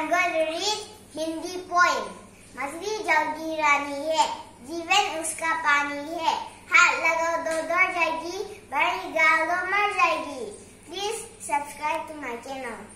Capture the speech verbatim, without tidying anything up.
I'm going to read Hindi poem. मछली जल्दी रानी है, जीवन उसका पानी है. हाथ लगाओ तो दौड़ जाएगी, पानी डालो मर जाएगी. Please subscribe to my channel.